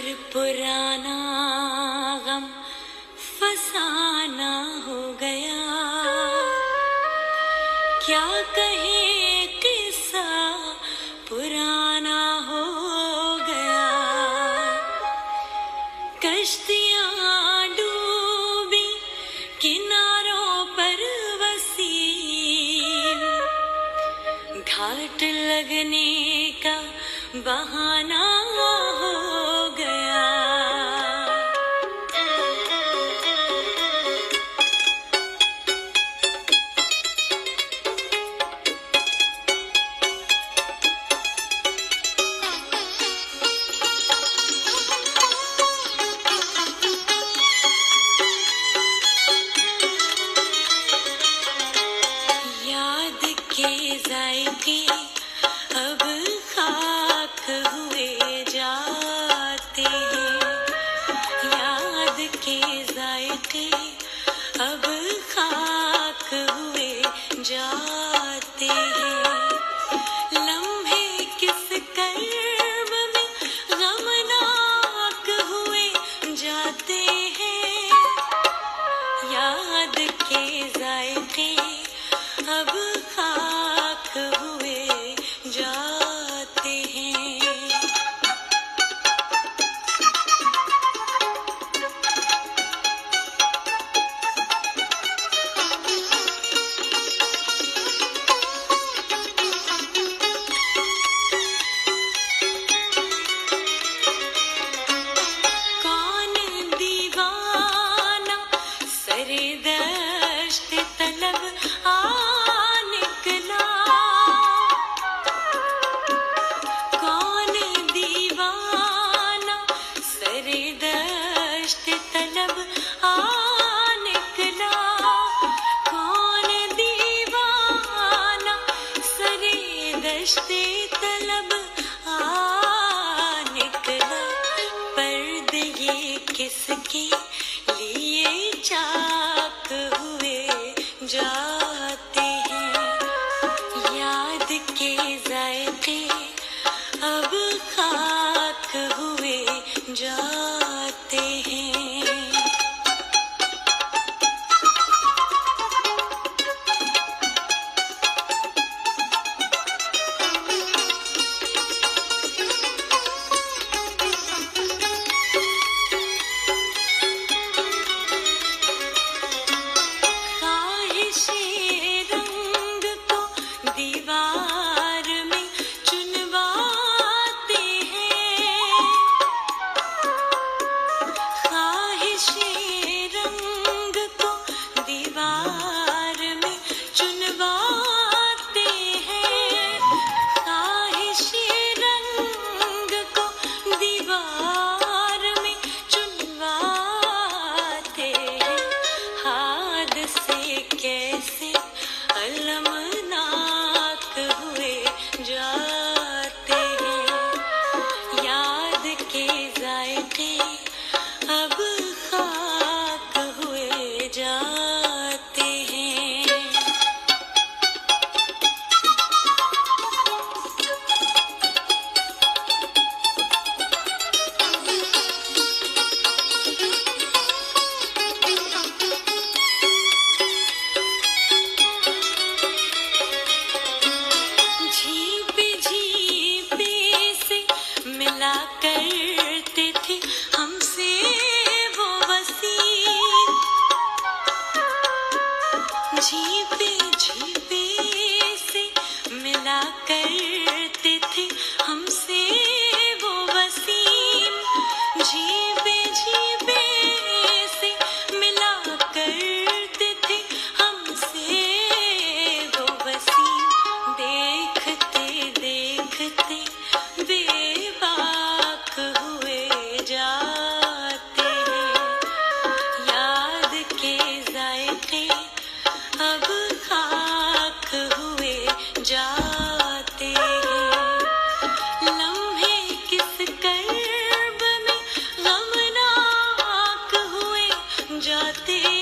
पुराना गम फसाना हो गया, क्या कहे किस्सा पुराना हो गया। कश्तियां डूबी किनारों पर वसीम, घाट लगने का बहाना हो गया। याद के जायके अब खाक हुए जाते हैं, याद के जायके अब खाक हुए जाते हैं। लम्हे किस कर्ब में गमनाक हुए जाते हैं, याद के जायके अब खाक हुए जाते हैं। कौन दीवाना सरे दश्त तलब निकला, कौन दीवाना सरे दश्त तलब निकला, कौन दीवाना सरे दश्त तलब निकला। पर्दे ये किसके लिए चाक हुए जाते हैं, याद के जायके अब खाक हुए जाते हैं। ख्वाहिशे रंग को दीवार में चुनवाते हैं, ख्वाहिशे रंग को दीवार में चुनवाते हैं, ख्वाहिशे रंग को दीवार में चुनवाते हैं। हादसे कैसे अलमनाक हुए जाते हैं, याद के जायके अब खाक हुए जाते हैं। झीपे झीपे से मिला करते थे हमसे वो वसीम, झीपे झीपे से मिला करते थे हमसे वो वसीम, झीपे झीपे से मिला करते थे हमसे वो वसीम। देखते देखते बेबाक हुए जाते हैं, याद के जायके अब खाक हुए जाते हैं। लम्हे किस कर्ब में गमनाक हुए जाते